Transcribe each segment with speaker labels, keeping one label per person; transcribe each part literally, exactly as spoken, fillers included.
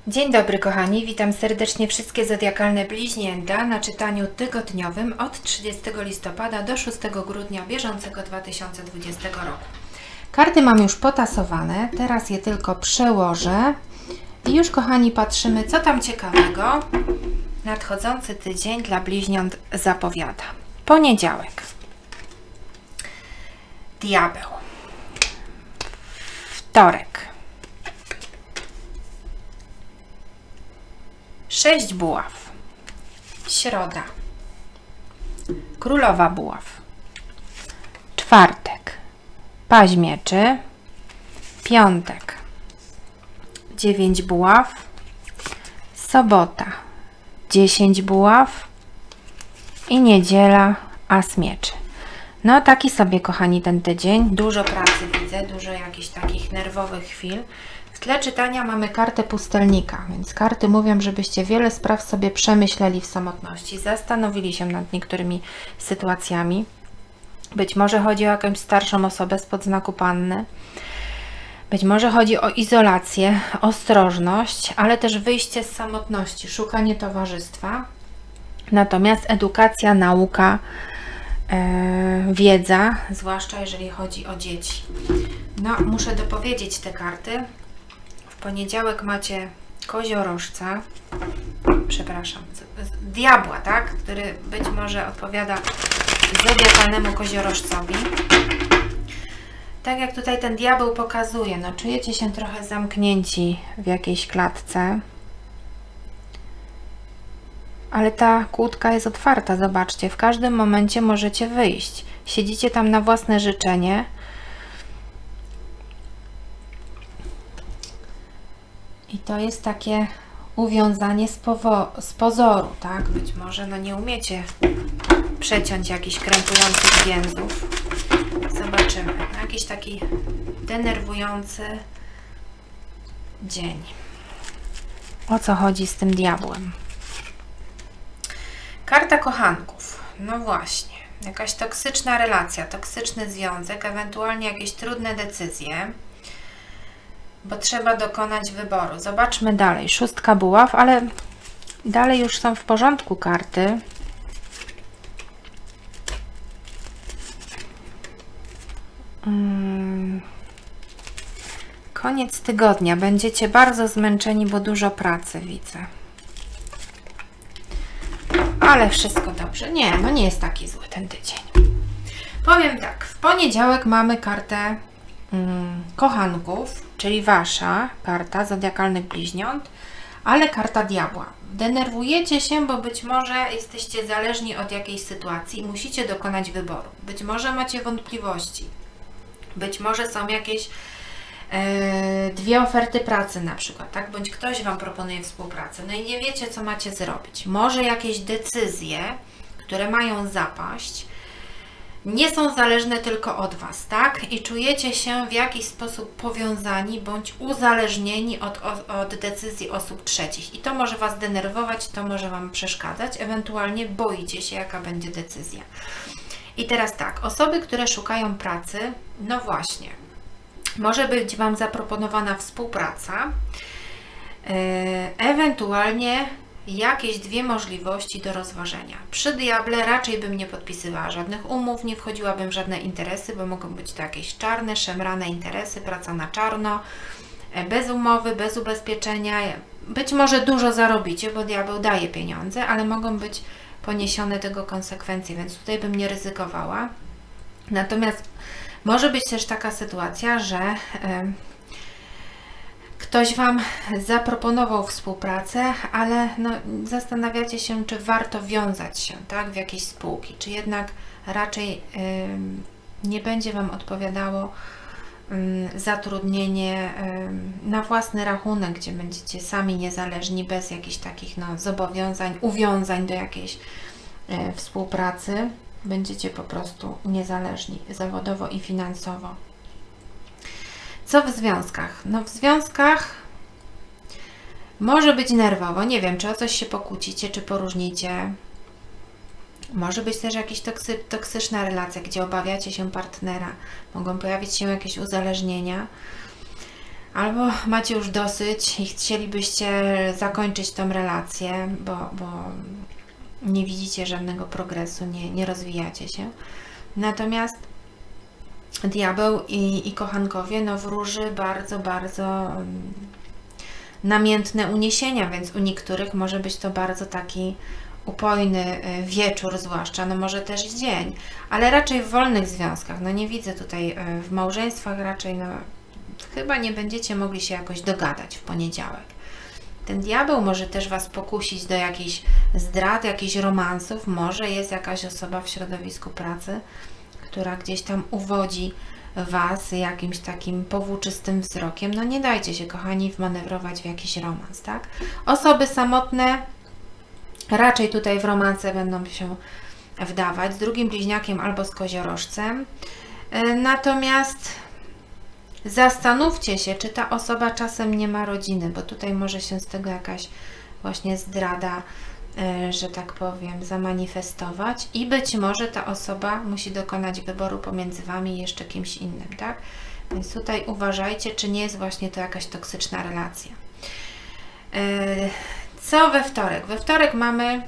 Speaker 1: Dzień dobry kochani, witam serdecznie wszystkie zodiakalne bliźnięta na czytaniu tygodniowym od trzydziestego listopada do szóstego grudnia bieżącego dwa tysiące dwudziestego roku. Karty mam już potasowane, teraz je tylko przełożę i już kochani patrzymy, co tam ciekawego nadchodzący tydzień dla bliźniąt zapowiada. Poniedziałek. Diabeł. Wtorek. Sześć buław. Środa. Królowa buław. Czwartek. Paź mieczy. Piątek. Dziewięć buław. Sobota. Dziesięć buław. I niedziela. As mieczy. No taki sobie kochani ten tydzień. Dużo pracy widzę, dużo jakichś takich nerwowych chwil. W tle czytania mamy kartę pustelnika, więc karty mówią, żebyście wiele spraw sobie przemyśleli w samotności, zastanowili się nad niektórymi sytuacjami. Być może chodzi o jakąś starszą osobę spod znaku panny. Być może chodzi o izolację, ostrożność, ale też wyjście z samotności, szukanie towarzystwa. Natomiast edukacja, nauka, yy, wiedza, zwłaszcza jeżeli chodzi o dzieci. No, muszę dopowiedzieć te karty. W poniedziałek macie koziorożca, przepraszam, diabła, tak? Który być może odpowiada zodiakalnemu koziorożcowi. Tak jak tutaj ten diabeł pokazuje, no czujecie się trochę zamknięci w jakiejś klatce, ale ta kłódka jest otwarta, zobaczcie, w każdym momencie możecie wyjść. Siedzicie tam na własne życzenie. I to jest takie uwiązanie z, z pozoru, tak? Być może no nie umiecie przeciąć jakichś krępujących więzów. Zobaczymy. No, jakiś taki denerwujący dzień. O co chodzi z tym diabłem? Karta kochanków. No właśnie. Jakaś toksyczna relacja, toksyczny związek, ewentualnie jakieś trudne decyzje. Bo trzeba dokonać wyboru. Zobaczmy dalej. Szóstka buław, ale dalej już są w porządku karty. Hmm. Koniec tygodnia. Będziecie bardzo zmęczeni, bo dużo pracy widzę. Ale wszystko dobrze. Nie, no nie jest taki zły ten tydzień. Powiem tak. W poniedziałek mamy kartę hmm, kochanków, czyli wasza karta zodiakalnych bliźniąt, ale karta diabła. Denerwujecie się, bo być może jesteście zależni od jakiejś sytuacji i musicie dokonać wyboru. Być może macie wątpliwości. Być może są jakieś e, dwie oferty pracy na przykład, tak? Bądź ktoś wam proponuje współpracę. No i nie wiecie, co macie zrobić. Może jakieś decyzje, które mają zapaść, nie są zależne tylko od was, tak? I czujecie się w jakiś sposób powiązani bądź uzależnieni od, od, od decyzji osób trzecich. I to może was denerwować, to może wam przeszkadzać, ewentualnie boicie się, jaka będzie decyzja. I teraz tak, osoby, które szukają pracy, no właśnie, może być wam zaproponowana współpraca, yy, ewentualnie jakieś dwie możliwości do rozważenia. Przy diable raczej bym nie podpisywała żadnych umów, nie wchodziłabym w żadne interesy, bo mogą być to jakieś czarne, szemrane interesy, praca na czarno, bez umowy, bez ubezpieczenia. Być może dużo zarobicie, bo diabeł daje pieniądze, ale mogą być poniesione tego konsekwencje, więc tutaj bym nie ryzykowała. Natomiast może być też taka sytuacja, że yy, ktoś wam zaproponował współpracę, ale no, zastanawiacie się, czy warto wiązać się, tak, w jakieś spółki, czy jednak raczej yy, nie będzie wam odpowiadało yy, zatrudnienie yy, na własny rachunek, gdzie będziecie sami niezależni, bez jakichś takich no, zobowiązań, uwiązań do jakiejś yy, współpracy. Będziecie po prostu niezależni zawodowo i finansowo. Co w związkach? No w związkach może być nerwowo. Nie wiem, czy o coś się pokłócicie, czy poróżnicie. Może być też jakaś toksy, toksyczna relacja, gdzie obawiacie się partnera. Mogą pojawić się jakieś uzależnienia. albo macie już dosyć i chcielibyście zakończyć tą relację, bo, bo nie widzicie żadnego progresu, nie, nie rozwijacie się. Natomiast diabeł i, i kochankowie no wróży bardzo, bardzo namiętne uniesienia, więc u niektórych może być to bardzo taki upojny wieczór, zwłaszcza, no może też dzień, ale raczej w wolnych związkach, no nie widzę tutaj w małżeństwach raczej, no chyba nie będziecie mogli się jakoś dogadać w poniedziałek. Ten diabeł może też Was pokusić do jakichś zdrad, jakichś romansów, może jest jakaś osoba w środowisku pracy, która gdzieś tam uwodzi Was jakimś takim powłóczystym wzrokiem. No nie dajcie się, kochani, wmanewrować w jakiś romans, tak? Osoby samotne raczej tutaj w romanse będą się wdawać z drugim bliźniakiem albo z koziorożcem. Natomiast zastanówcie się, czy ta osoba czasem nie ma rodziny, bo tutaj może się z tego jakaś właśnie zdrada, że tak powiem, zamanifestować i być może ta osoba musi dokonać wyboru pomiędzy Wami i jeszcze kimś innym, tak? Więc tutaj uważajcie, czy nie jest właśnie to jakaś toksyczna relacja. Co we wtorek? We wtorek mamy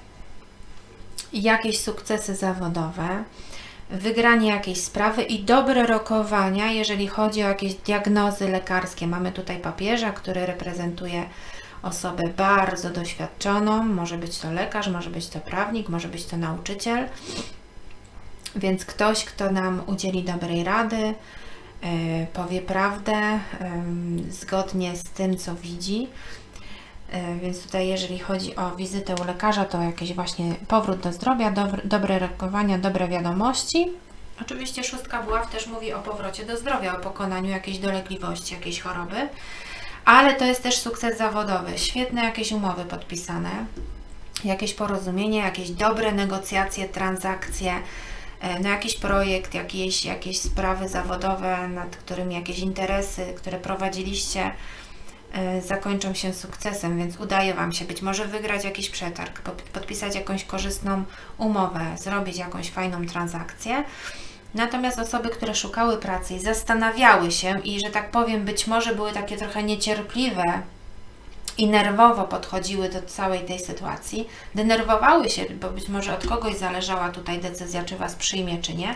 Speaker 1: jakieś sukcesy zawodowe, wygranie jakiejś sprawy i dobre rokowania, jeżeli chodzi o jakieś diagnozy lekarskie. Mamy tutaj papieża, który reprezentuje osobę bardzo doświadczoną, może być to lekarz, może być to prawnik, może być to nauczyciel, więc ktoś, kto nam udzieli dobrej rady, yy, powie prawdę yy, zgodnie z tym, co widzi. Yy, więc tutaj jeżeli chodzi o wizytę u lekarza, to jakiś właśnie powrót do zdrowia, dobre, dobre rokowania, dobre wiadomości. Oczywiście szóstka buław też mówi o powrocie do zdrowia, o pokonaniu jakiejś dolegliwości, jakiejś choroby. Ale to jest też sukces zawodowy, świetne jakieś umowy podpisane, jakieś porozumienie, jakieś dobre negocjacje, transakcje, no jakiś projekt, jakieś, jakieś sprawy zawodowe, nad którymi jakieś interesy, które prowadziliście, zakończą się sukcesem, więc udaje Wam się być może wygrać jakiś przetarg, podpisać jakąś korzystną umowę, zrobić jakąś fajną transakcję. Natomiast osoby, które szukały pracy i zastanawiały się i, że tak powiem, być może były takie trochę niecierpliwe i nerwowo podchodziły do całej tej sytuacji, denerwowały się, bo być może od kogoś zależała tutaj decyzja, czy Was przyjmie, czy nie.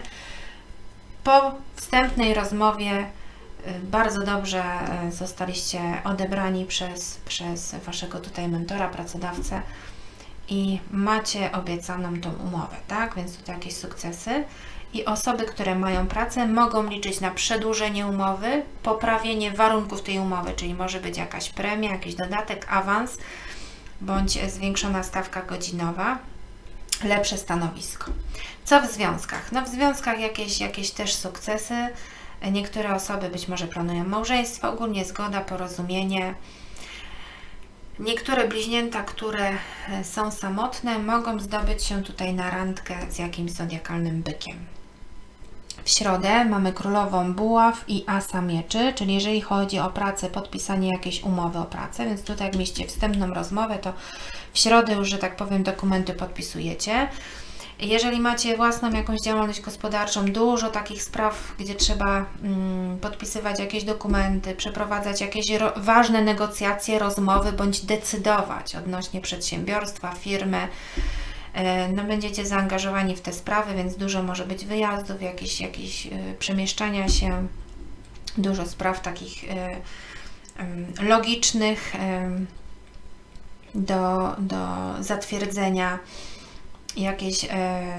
Speaker 1: Po wstępnej rozmowie bardzo dobrze zostaliście odebrani przez, przez Waszego tutaj mentora, pracodawcę i macie obiecaną tą umowę, tak? Więc tutaj jakieś sukcesy. I osoby, które mają pracę, mogą liczyć na przedłużenie umowy, poprawienie warunków tej umowy, czyli może być jakaś premia, jakiś dodatek, awans, bądź zwiększona stawka godzinowa, lepsze stanowisko. Co w związkach? No w związkach jakieś, jakieś też sukcesy. Niektóre osoby być może planują małżeństwo, ogólnie zgoda, porozumienie. Niektóre bliźnięta, które są samotne, mogą zdobyć się tutaj na randkę z jakimś zodiakalnym bykiem. W środę mamy królową buław i asa mieczy, czyli jeżeli chodzi o pracę, podpisanie jakiejś umowy o pracę, więc tutaj jak mieliście wstępną rozmowę, to w środę już, że tak powiem, dokumenty podpisujecie. Jeżeli macie własną jakąś działalność gospodarczą, dużo takich spraw, gdzie trzeba mm, podpisywać jakieś dokumenty, przeprowadzać jakieś ważne negocjacje, rozmowy, bądź decydować odnośnie przedsiębiorstwa, firmy, e, no będziecie zaangażowani w te sprawy, więc dużo może być wyjazdów, jakieś, jakieś e, przemieszczania się, dużo spraw takich e, e, logicznych e, do, do zatwierdzenia. Jakieś e,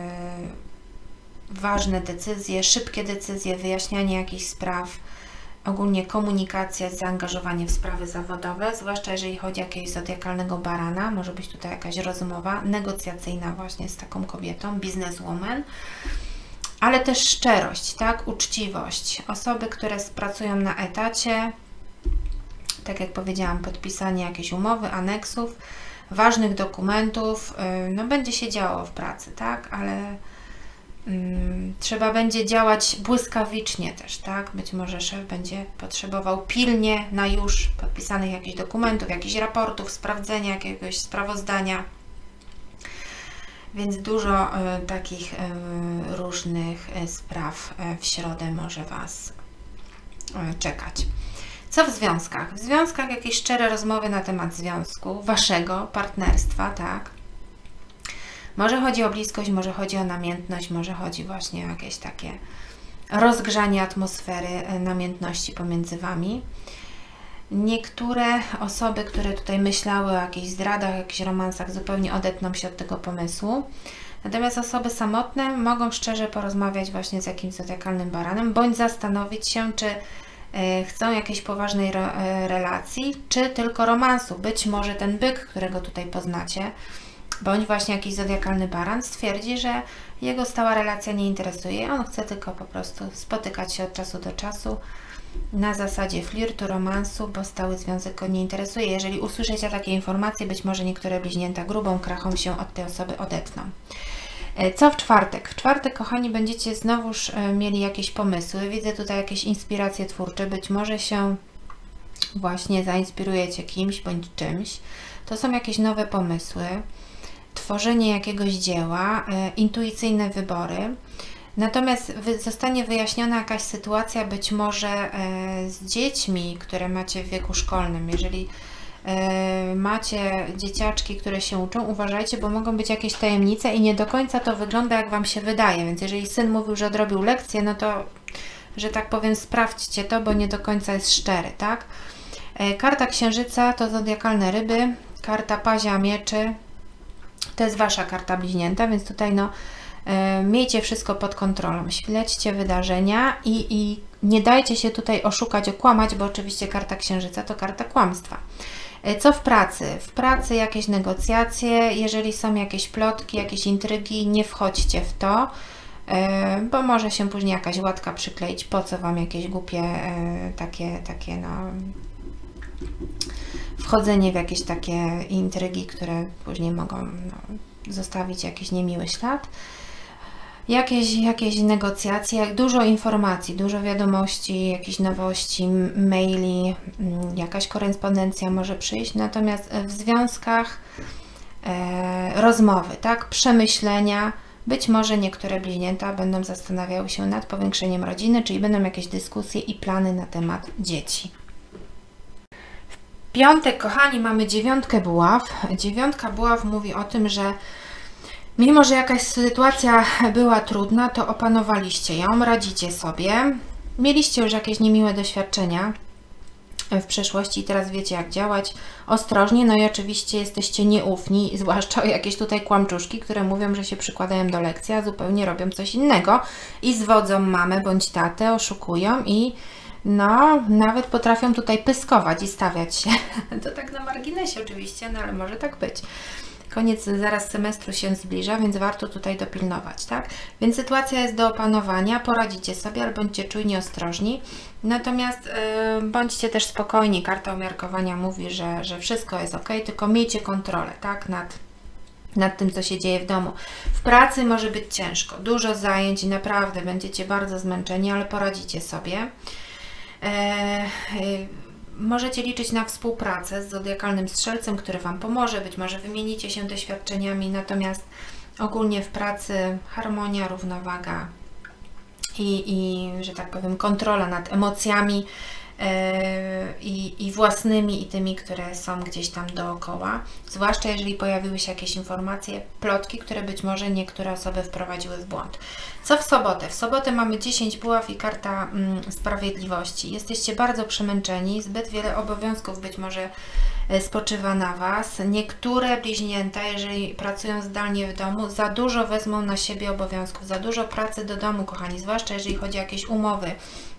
Speaker 1: ważne decyzje, szybkie decyzje, wyjaśnianie jakichś spraw, ogólnie komunikacja, zaangażowanie w sprawy zawodowe, zwłaszcza jeżeli chodzi o jakiegoś zodiakalnego barana, może być tutaj jakaś rozmowa negocjacyjna właśnie z taką kobietą, bizneswoman, ale też szczerość, tak, uczciwość. Osoby, które pracują na etacie, tak jak powiedziałam, podpisanie jakiejś umowy, aneksów, ważnych dokumentów, no będzie się działo w pracy, tak, ale um, trzeba będzie działać błyskawicznie też, tak, być może szef będzie potrzebował pilnie na już podpisanych jakichś dokumentów, jakichś raportów, sprawdzenia jakiegoś sprawozdania, więc dużo y, takich y, różnych y, spraw y, w środę może Was y, czekać. Co w związkach? W związkach jakieś szczere rozmowy na temat związku, waszego partnerstwa, tak? Może chodzi o bliskość, może chodzi o namiętność, może chodzi właśnie o jakieś takie rozgrzanie atmosfery namiętności pomiędzy wami. Niektóre osoby, które tutaj myślały o jakichś zdradach, jakichś romansach, zupełnie odetną się od tego pomysłu. Natomiast osoby samotne mogą szczerze porozmawiać właśnie z jakimś zodiakalnym baranem, bądź zastanowić się, czy chcą jakiejś poważnej relacji, czy tylko romansu. Być może ten byk, którego tutaj poznacie, bądź właśnie jakiś zodiakalny baran stwierdzi, że jego stała relacja nie interesuje. On chce tylko po prostu spotykać się od czasu do czasu na zasadzie flirtu, romansu, bo stały związek go nie interesuje. Jeżeli usłyszycie takie informacje, być może niektóre bliźnięta grubą krachą się od tej osoby odetną. Co w czwartek? W czwartek, kochani, będziecie znowuż mieli jakieś pomysły. Widzę tutaj jakieś inspiracje twórcze. Być może się właśnie zainspirujecie kimś bądź czymś. To są jakieś nowe pomysły, tworzenie jakiegoś dzieła, intuicyjne wybory. Natomiast zostanie wyjaśniona jakaś sytuacja, być może z dziećmi, które macie w wieku szkolnym. Jeżeli macie dzieciaczki, które się uczą, uważajcie, bo mogą być jakieś tajemnice i nie do końca to wygląda, jak Wam się wydaje. Więc jeżeli syn mówił, że odrobił lekcję, no to, że tak powiem, sprawdźcie to, bo nie do końca jest szczery, tak? Karta Księżyca to zodiakalne ryby, karta Pazia Mieczy to jest Wasza karta bliźnięta, więc tutaj no miejcie wszystko pod kontrolą, śledźcie wydarzenia i, i nie dajcie się tutaj oszukać, okłamać, bo oczywiście karta Księżyca to karta kłamstwa. Co w pracy? W pracy jakieś negocjacje, jeżeli są jakieś plotki, jakieś intrygi, nie wchodźcie w to, bo może się później jakaś łatka przykleić, po co Wam jakieś głupie takie, takie no, wchodzenie w jakieś takie intrygi, które później mogą no, zostawić jakiś niemiły ślad. Jakieś, jakieś negocjacje, dużo informacji, dużo wiadomości, jakieś nowości, maili, jakaś korespondencja może przyjść, natomiast w związkach e, rozmowy, tak, przemyślenia, być może niektóre bliźnięta będą zastanawiały się nad powiększeniem rodziny, czyli będą jakieś dyskusje i plany na temat dzieci. W piątek, kochani, mamy dziewiątkę buław. Dziewiątka buław mówi o tym, że mimo że jakaś sytuacja była trudna, to opanowaliście ją, radzicie sobie. Mieliście już jakieś niemiłe doświadczenia w przeszłości i teraz wiecie, jak działać ostrożnie. No i oczywiście jesteście nieufni, zwłaszcza o jakieś tutaj kłamczuszki, które mówią, że się przykładają do lekcji, a zupełnie robią coś innego i zwodzą mamę bądź tatę, oszukują i no, nawet potrafią tutaj pyskować i stawiać się. To tak na marginesie oczywiście, no ale może tak być. Koniec zaraz semestru się zbliża, więc warto tutaj dopilnować, tak? Więc sytuacja jest do opanowania, poradzicie sobie, ale bądźcie czujni, ostrożni. Natomiast yy, bądźcie też spokojni. Karta umiarkowania mówi, że, że wszystko jest ok, tylko miejcie kontrolę, tak? Nad, nad tym, co się dzieje w domu. W pracy może być ciężko, dużo zajęć i naprawdę będziecie bardzo zmęczeni, ale poradzicie sobie. Yy, yy, Możecie liczyć na współpracę z zodiakalnym strzelcem, który Wam pomoże. Być może wymienicie się doświadczeniami, natomiast ogólnie w pracy harmonia, równowaga i, i że tak powiem, kontrola nad emocjami yy, i, i własnymi, i tymi, które są gdzieś tam dookoła. Zwłaszcza jeżeli pojawiły się jakieś informacje, plotki, które być może niektóre osoby wprowadziły w błąd. Co w sobotę? W sobotę mamy dziesięć buław i karta mm, sprawiedliwości. Jesteście bardzo przemęczeni, zbyt wiele obowiązków być może spoczywa na Was. Niektóre bliźnięta, jeżeli pracują zdalnie w domu, za dużo wezmą na siebie obowiązków, za dużo pracy do domu, kochani, zwłaszcza jeżeli chodzi o jakieś umowy,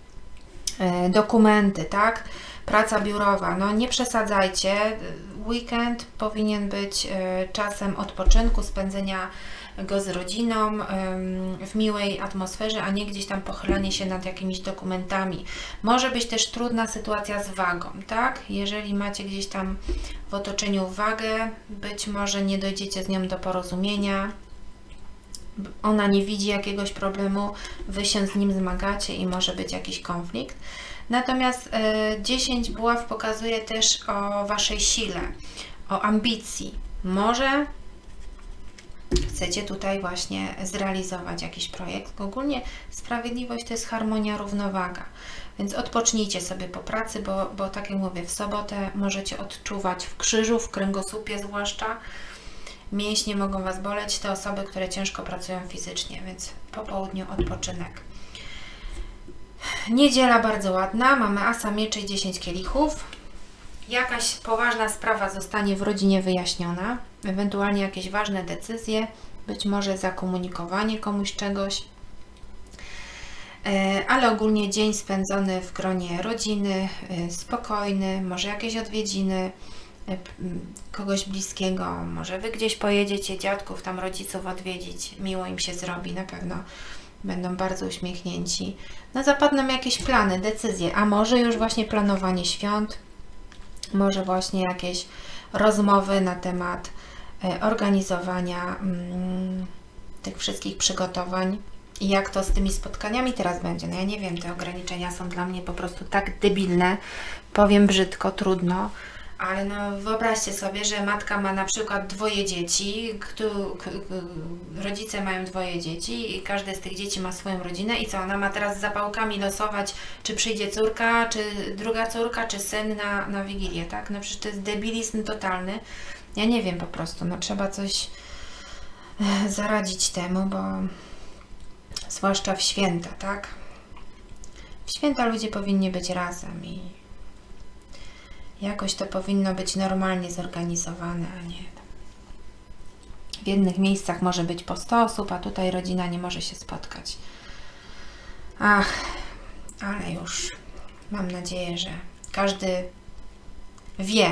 Speaker 1: yy, dokumenty, tak? Praca biurowa. No nie przesadzajcie. Weekend powinien być yy, czasem odpoczynku, spędzenia go z rodziną w miłej atmosferze, a nie gdzieś tam pochylanie się nad jakimiś dokumentami. Może być też trudna sytuacja z wagą, tak? Jeżeli macie gdzieś tam w otoczeniu wagę, być może nie dojdziecie z nią do porozumienia, ona nie widzi jakiegoś problemu, Wy się z nim zmagacie i może być jakiś konflikt. Natomiast y, dziesięć buław pokazuje też o Waszej sile, o ambicji. Może chcecie tutaj właśnie zrealizować jakiś projekt. Ogólnie sprawiedliwość to jest harmonia, równowaga. Więc odpocznijcie sobie po pracy, bo, bo tak jak mówię, w sobotę możecie odczuwać w krzyżu, w kręgosłupie zwłaszcza. Mięśnie mogą Was boleć, te osoby, które ciężko pracują fizycznie, więc po południu odpoczynek. Niedziela bardzo ładna, mamy asa mieczy i dziesięć kielichów. Jakaś poważna sprawa zostanie w rodzinie wyjaśniona, ewentualnie jakieś ważne decyzje, być może zakomunikowanie komuś czegoś, ale ogólnie dzień spędzony w gronie rodziny, spokojny, może jakieś odwiedziny kogoś bliskiego, może Wy gdzieś pojedziecie, dziadków, tam rodziców odwiedzić, miło im się zrobi, na pewno będą bardzo uśmiechnięci. No zapadną jakieś plany, decyzje, a może już właśnie planowanie świąt, może właśnie jakieś rozmowy na temat organizowania mm, tych wszystkich przygotowań i jak to z tymi spotkaniami teraz będzie. No ja nie wiem, te ograniczenia są dla mnie po prostu tak debilne, powiem brzydko, trudno, ale no wyobraźcie sobie, że matka ma na przykład dwoje dzieci, kto, k, k, rodzice mają dwoje dzieci i każde z tych dzieci ma swoją rodzinę i co, ona ma teraz z zapałkami losować, czy przyjdzie córka, czy druga córka, czy syn na, na Wigilię, tak? No przecież to jest debilizm totalny. Ja nie wiem po prostu, no trzeba coś zaradzić temu, bo zwłaszcza w święta, tak? W święta ludzie powinni być razem i jakoś to powinno być normalnie zorganizowane, a nie. W jednych miejscach może być po sto osób, a tutaj rodzina nie może się spotkać. Ach, ale już mam nadzieję, że każdy wie,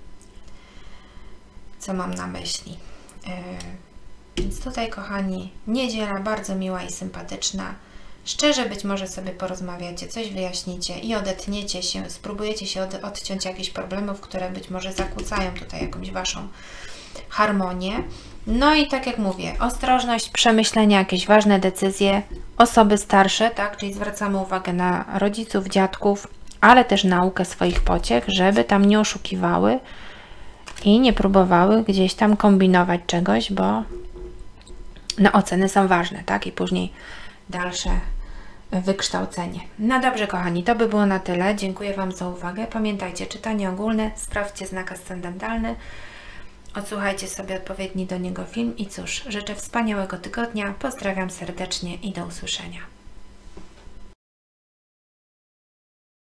Speaker 1: co mam na myśli. Yy, więc tutaj, kochani, niedziela bardzo miła i sympatyczna. Szczerze być może sobie porozmawiacie, coś wyjaśnicie i odetniecie się, spróbujecie się od, odciąć jakichś problemów, które być może zakłócają tutaj jakąś Waszą harmonię. No i tak jak mówię, ostrożność, przemyślenia, jakieś ważne decyzje, osoby starsze, tak, czyli zwracamy uwagę na rodziców, dziadków, ale też naukę swoich pociech, żeby tam nie oszukiwały i nie próbowały gdzieś tam kombinować czegoś, bo no, oceny są ważne, tak, i później dalsze wykształcenie. No dobrze, kochani, to by było na tyle. Dziękuję Wam za uwagę. Pamiętajcie, czytanie ogólne, sprawdźcie znak ascendentalny, odsłuchajcie sobie odpowiedni do niego film i cóż, życzę wspaniałego tygodnia, pozdrawiam serdecznie i do usłyszenia.